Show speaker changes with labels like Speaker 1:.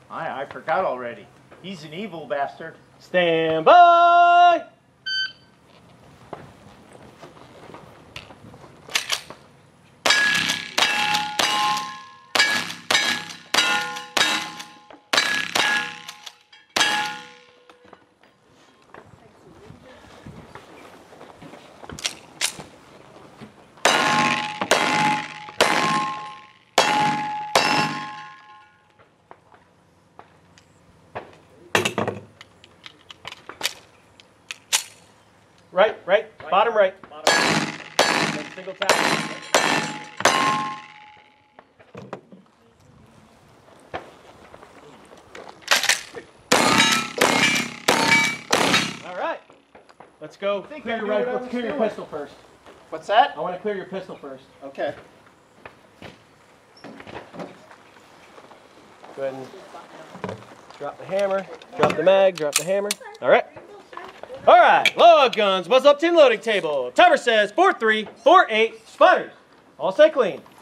Speaker 1: I forgot already. He's an evil bastard.
Speaker 2: Stand by! Right, bottom right. Single tap. All right, let's go. Clear your rifle. Let's clear your pistol first.
Speaker 3: What's that?
Speaker 2: I want to clear your pistol first.
Speaker 3: Okay.
Speaker 2: Go ahead and drop the hammer, drop the mag, drop the hammer. All right. All right, load guns, muzzle up to the loading table. Timer says 4-3, 4-8, spotters. All set clean.